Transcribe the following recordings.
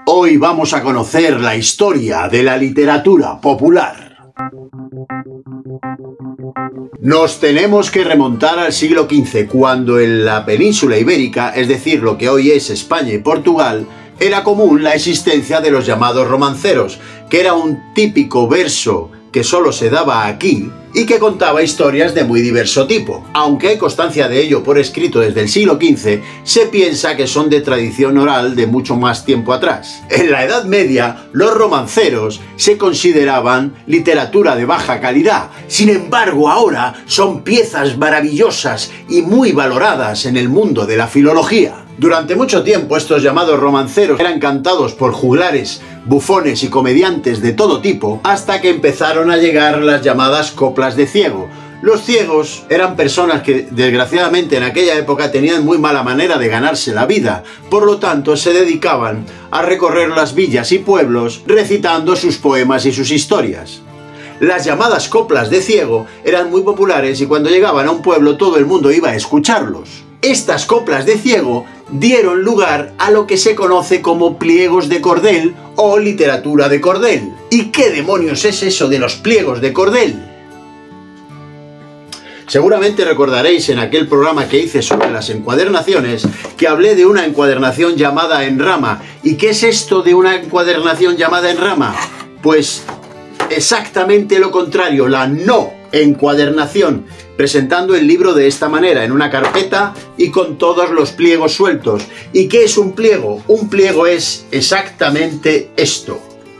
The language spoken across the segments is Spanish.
Hoy vamos a conocer la historia de la literatura popular. Nos tenemos que remontar al siglo XV, cuando en la península ibérica, es decir, lo que hoy es España y Portugal, era común la existencia de los llamados romanceros, que era un típico verso que solo se daba aquí y que contaba historias de muy diverso tipo. Aunque hay constancia de ello por escrito desde el siglo XV, se piensa que son de tradición oral de mucho más tiempo atrás. En la Edad Media, los romanceros se consideraban literatura de baja calidad. Sin embargo, ahora son piezas maravillosas y muy valoradas en el mundo de la filología. Durante mucho tiempo estos llamados romanceros eran cantados por juglares, bufones y comediantes de todo tipo, hasta que empezaron a llegar las llamadas coplas de ciego. Los ciegos eran personas que, desgraciadamente, en aquella época tenían muy mala manera de ganarse la vida, por lo tanto se dedicaban a recorrer las villas y pueblos recitando sus poemas y sus historias. Las llamadas coplas de ciego eran muy populares y cuando llegaban a un pueblo todo el mundo iba a escucharlos. Estas coplas de ciego dieron lugar a lo que se conoce como pliegos de cordel o literatura de cordel. ¿Y qué demonios es eso de los pliegos de cordel? Seguramente recordaréis en aquel programa que hice sobre las encuadernaciones que hablé de una encuadernación llamada en rama. ¿Y qué es esto de una encuadernación llamada en rama? Pues exactamente lo contrario, la no encuadernación, presentando el libro de esta manera, en una carpeta y con todos los pliegos sueltos. ¿Y qué es un pliego? Un pliego es exactamente esto: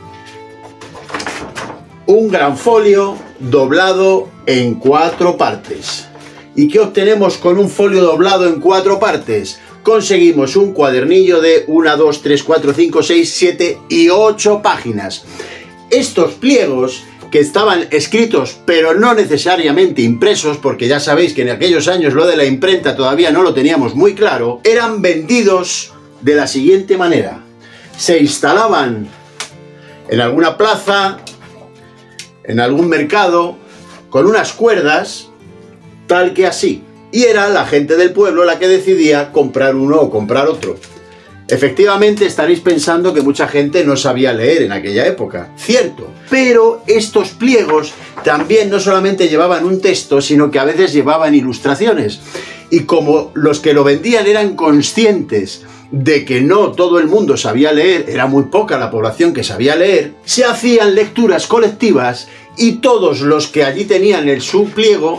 un gran folio doblado en 4 partes. ¿Y qué obtenemos con un folio doblado en 4 partes? Conseguimos un cuadernillo de 1, 2, 3, 4, 5, 6, 7 y 8 páginas. Estos pliegos, que estaban escritos pero no necesariamente impresos, porque ya sabéis que en aquellos años lo de la imprenta todavía no lo teníamos muy claro, eran vendidos de la siguiente manera. Se instalaban en alguna plaza, en algún mercado, con unas cuerdas, tal que así. Y era la gente del pueblo la que decidía comprar uno o comprar otro. Efectivamente, estaréis pensando que mucha gente no sabía leer en aquella época. Cierto. Pero estos pliegos también no solamente llevaban un texto, sino que a veces llevaban ilustraciones. Y como los que lo vendían eran conscientes de que no todo el mundo sabía leer, era muy poca la población que sabía leer, se hacían lecturas colectivas y todos los que allí tenían el subpliego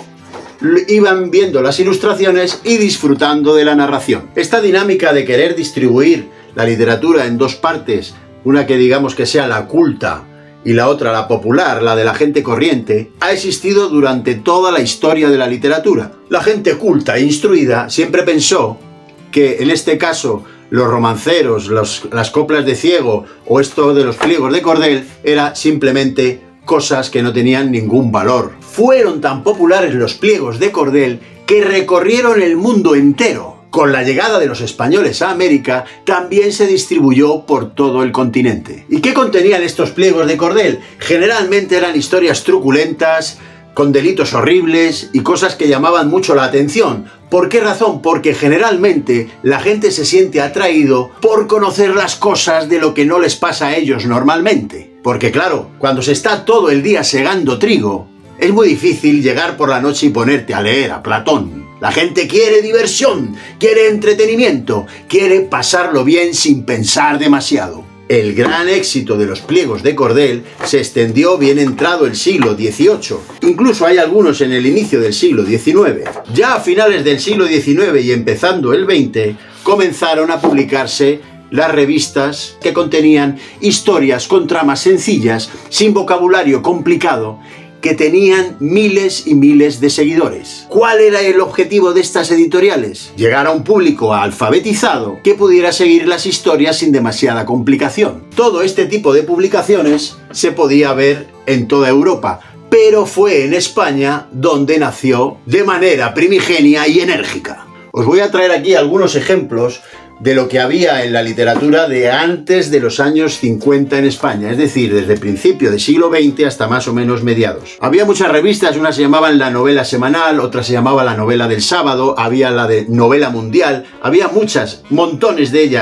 iban viendo las ilustraciones y disfrutando de la narración. Esta dinámica de querer distribuir la literatura en 2 partes, una que digamos que sea la culta y la otra la popular, la de la gente corriente, ha existido durante toda la historia de la literatura. La gente culta e instruida siempre pensó que en este caso los romanceros, las coplas de ciego o esto de los pliegos de cordel era simplemente cosas que no tenían ningún valor. Fueron tan populares los pliegos de cordel que recorrieron el mundo entero. Con la llegada de los españoles a América, también se distribuyó por todo el continente. ¿Y qué contenían estos pliegos de cordel? Generalmente eran historias truculentas, con delitos horribles y cosas que llamaban mucho la atención. ¿Por qué razón? Porque generalmente la gente se siente atraído por conocer las cosas de lo que no les pasa a ellos normalmente. Porque claro, cuando se está todo el día segando trigo, es muy difícil llegar por la noche y ponerte a leer a Platón. La gente quiere diversión, quiere entretenimiento, quiere pasarlo bien sin pensar demasiado. El gran éxito de los pliegos de cordel se extendió bien entrado el siglo XVIII. Incluso hay algunos en el inicio del siglo XIX. Ya a finales del siglo XIX y empezando el XX, comenzaron a publicarse las revistas que contenían historias con tramas sencillas, sin vocabulario complicado, que tenían miles y miles de seguidores. ¿Cuál era el objetivo de estas editoriales? Llegar a un público alfabetizado que pudiera seguir las historias sin demasiada complicación. Todo este tipo de publicaciones se podía ver en toda Europa, pero fue en España donde nació de manera primigenia y enérgica. Os voy a traer aquí algunos ejemplos de lo que había en la literatura de antes de los años 50 en España, es decir, desde el principio del siglo XX hasta más o menos mediados. Había muchas revistas, unas se llamaban La Novela Semanal, otra se llamaba La Novela del Sábado, había la de Novela Mundial, había muchas, montones de ellas.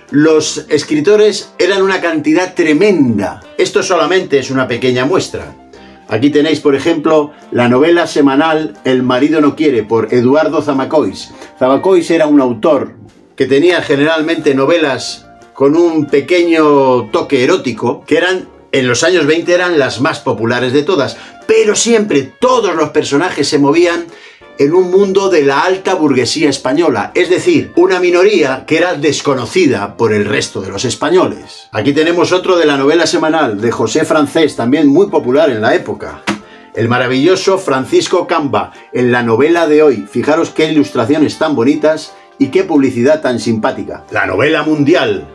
Los escritores eran una cantidad tremenda. Esto solamente es una pequeña muestra. Aquí tenéis, por ejemplo, la novela semanal El marido no quiere, por Eduardo Zamacois. Zamacois era un autor que tenía generalmente novelas con un pequeño toque erótico, que en los años 20 eran las más populares de todas, pero siempre todos los personajes se movían en un mundo de la alta burguesía española, es decir, una minoría que era desconocida por el resto de los españoles. Aquí tenemos otro de la novela semanal de José Francés, también muy popular en la época. El maravilloso Francisco Camba, en la novela de hoy. Fijaros qué ilustraciones tan bonitas y qué publicidad tan simpática. La novela mundial.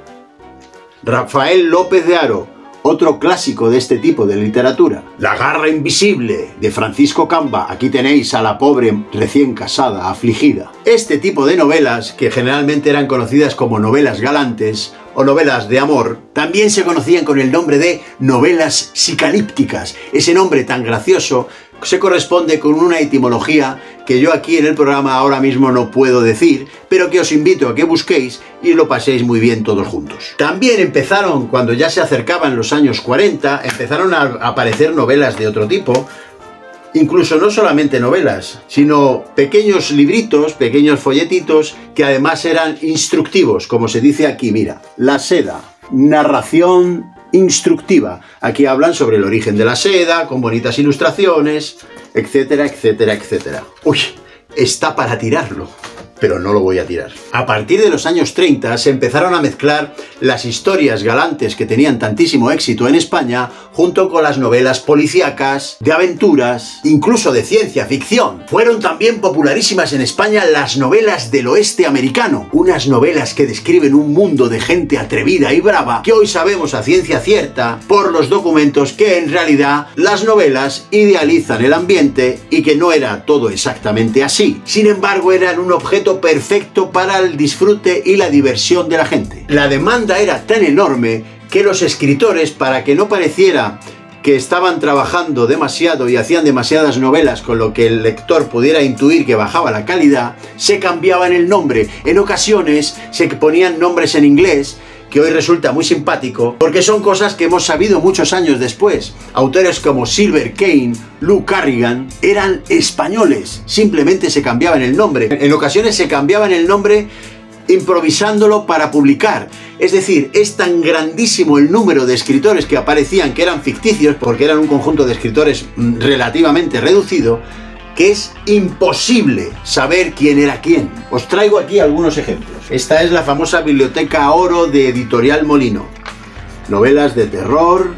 Rafael López de Haro, otro clásico de este tipo de literatura. La garra invisible, de Francisco Camba. Aquí tenéis a la pobre recién casada, afligida. Este tipo de novelas, que generalmente eran conocidas como novelas galantes o novelas de amor, también se conocían con el nombre de novelas psicalípticas. Ese nombre tan gracioso se corresponde con una etimología que yo aquí en el programa ahora mismo no puedo decir, pero que os invito a que busquéis y lo paséis muy bien todos juntos. También empezaron, cuando ya se acercaban los años 40, empezaron a aparecer novelas de otro tipo, incluso no solamente novelas, sino pequeños libritos, pequeños folletitos, que además eran instructivos, como se dice aquí, mira, La seda, narración instructiva. Aquí hablan sobre el origen de la seda, con bonitas ilustraciones, etcétera, etcétera, etcétera. Uy, está para tirarlo, pero no lo voy a tirar. A partir de los años 30 se empezaron a mezclar las historias galantes que tenían tantísimo éxito en España junto con las novelas policíacas, de aventuras, incluso de ciencia ficción. Fueron también popularísimas en España las novelas del oeste americano, unas novelas que describen un mundo de gente atrevida y brava que hoy sabemos a ciencia cierta por los documentos que en realidad las novelas idealizan el ambiente y que no era todo exactamente así. Sin embargo, eran un objeto perfecto para el disfrute y la diversión de la gente. La demanda era tan enorme que los escritores, para que no pareciera que estaban trabajando demasiado y hacían demasiadas novelas con lo que el lector pudiera intuir que bajaba la calidad, se cambiaban el nombre. En ocasiones se ponían nombres en inglés, que hoy resulta muy simpático, porque son cosas que hemos sabido muchos años después. Autores como Silver Kane, Lou Carrigan, eran españoles, simplemente se cambiaban el nombre. En ocasiones se cambiaban el nombre improvisándolo para publicar. Es decir, es tan grandísimo el número de escritores que aparecían que eran ficticios, porque eran un conjunto de escritores relativamente reducido, que es imposible saber quién era quién. Os traigo aquí algunos ejemplos. Esta es la famosa Biblioteca Oro de Editorial Molino. Novelas de terror,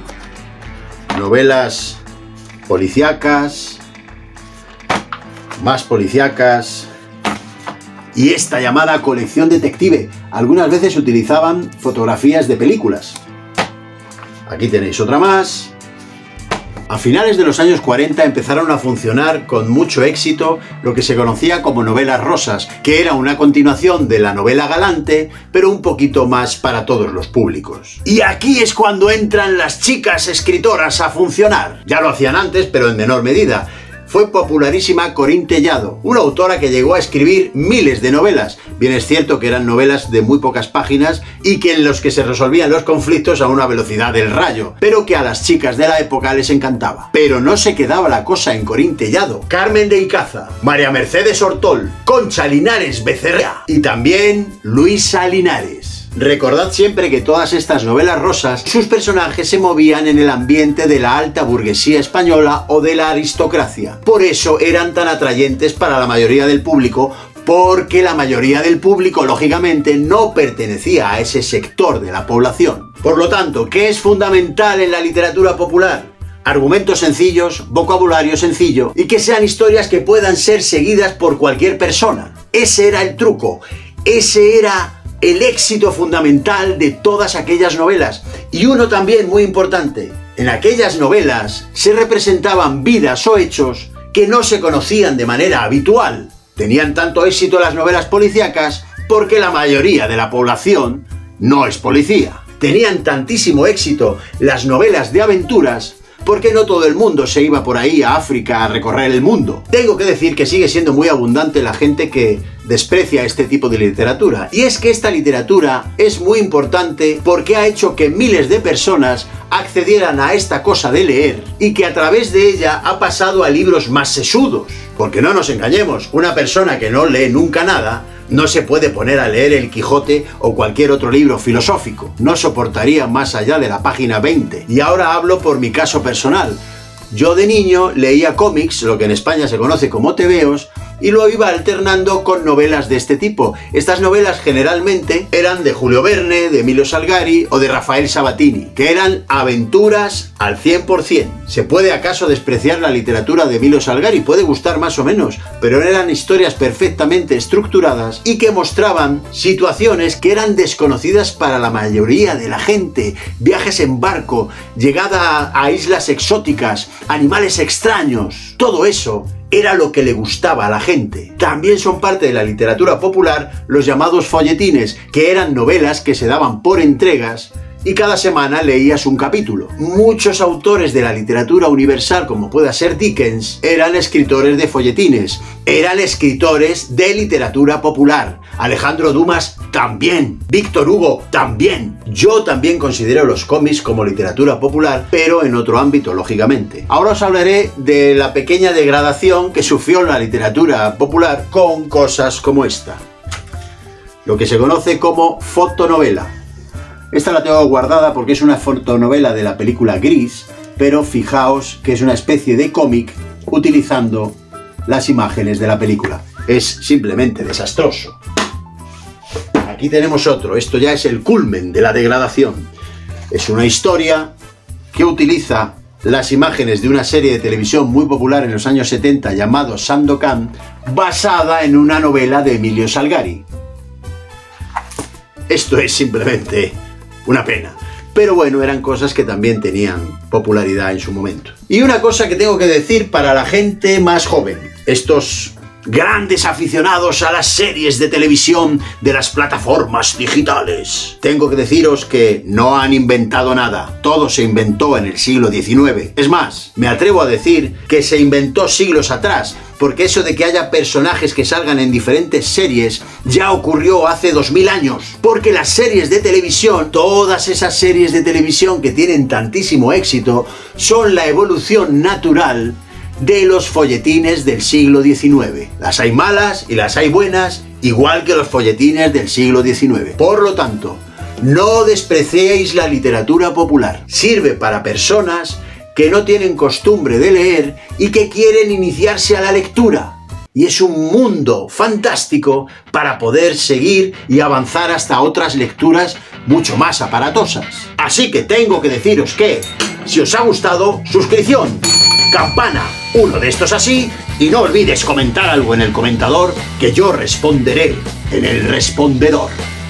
novelas policíacas, más policíacas, y esta llamada colección detective. Algunas veces utilizaban fotografías de películas. Aquí tenéis otra más. A finales de los años 40 empezaron a funcionar con mucho éxito lo que se conocía como novelas rosas, que era una continuación de la novela galante, pero un poquito más para todos los públicos. Y aquí es cuando entran las chicas escritoras a funcionar. Ya lo hacían antes, pero en menor medida. Fue popularísima Corín Tellado, una autora que llegó a escribir miles de novelas. Bien es cierto que eran novelas de muy pocas páginas y que en los que se resolvían los conflictos a una velocidad del rayo, pero que a las chicas de la época les encantaba. Pero no se quedaba la cosa en Corín Tellado. Carmen de Icaza, María Mercedes Ortol, Concha Linares Becerra y también Luisa Linares. Recordad siempre que todas estas novelas rosas, sus personajes se movían en el ambiente de la alta burguesía española o de la aristocracia. Por eso eran tan atrayentes para la mayoría del público, porque la mayoría del público, lógicamente, no pertenecía a ese sector de la población. Por lo tanto, ¿qué es fundamental en la literatura popular? Argumentos sencillos, vocabulario sencillo y que sean historias que puedan ser seguidas por cualquier persona. Ese era el truco, ese era el éxito fundamental de todas aquellas novelas. Y uno también muy importante, en aquellas novelas se representaban vidas o hechos que no se conocían de manera habitual. Tenían tanto éxito las novelas policíacas porque la mayoría de la población no es policía. Tenían tantísimo éxito las novelas de aventuras porque no todo el mundo se iba por ahí a África a recorrer el mundo. Tengo que decir que sigue siendo muy abundante la gente que desprecia este tipo de literatura. Y es que esta literatura es muy importante porque ha hecho que miles de personas accedieran a esta cosa de leer y que a través de ella ha pasado a libros más sesudos. Porque no nos engañemos, una persona que no lee nunca nada no se puede poner a leer El Quijote o cualquier otro libro filosófico. No soportaría más allá de la página 20. Y ahora hablo por mi caso personal. Yo de niño leía cómics, lo que en España se conoce como tebeos, y lo iba alternando con novelas de este tipo. Estas novelas generalmente eran de Julio Verne, de Emilio Salgari o de Rafael Sabatini, que eran aventuras al 100%. ¿Se puede acaso despreciar la literatura de Emilio Salgari? Puede gustar más o menos, pero eran historias perfectamente estructuradas y que mostraban situaciones que eran desconocidas para la mayoría de la gente. Viajes en barco, llegada a islas exóticas, animales extraños, todo eso era lo que le gustaba a la gente. También son parte de la literatura popular los llamados folletines, que eran novelas que se daban por entregas y cada semana leías un capítulo. Muchos autores de la literatura universal, como pueda ser Dickens, eran escritores de folletines, eran escritores de literatura popular. Alejandro Dumas también, Víctor Hugo también. Yo también considero los cómics como literatura popular, pero en otro ámbito, lógicamente. Ahora os hablaré de la pequeña degradación que sufrió la literatura popular con cosas como esta. Lo que se conoce como fotonovela. Esta la tengo guardada porque es una fotonovela de la película Gris, pero fijaos que es una especie de cómic utilizando las imágenes de la película. Es simplemente desastroso. Aquí tenemos otro, esto ya es el culmen de la degradación. Es una historia que utiliza las imágenes de una serie de televisión muy popular en los años 70 llamado Sandokan, basada en una novela de Emilio Salgari. Esto es simplemente una pena. Pero bueno, eran cosas que también tenían popularidad en su momento. Y una cosa que tengo que decir para la gente más joven. Estos grandes aficionados a las series de televisión de las plataformas digitales. Tengo que deciros que no han inventado nada. Todo se inventó en el siglo XIX. Es más, me atrevo a decir que se inventó siglos atrás, porque eso de que haya personajes que salgan en diferentes series ya ocurrió hace 2000 años. Porque las series de televisión, todas esas series de televisión que tienen tantísimo éxito, son la evolución natural de los folletines del siglo XIX. Las hay malas y las hay buenas, igual que los folletines del siglo XIX. Por lo tanto, no despreciéis la literatura popular. Sirve para personas que no tienen costumbre de leer y que quieren iniciarse a la lectura. Y es un mundo fantástico para poder seguir y avanzar hasta otras lecturas mucho más aparatosas. Así que tengo que deciros que, si os ha gustado, suscripción, campana, uno de estos así, y no olvides comentar algo en el comentador que yo responderé en el respondedor.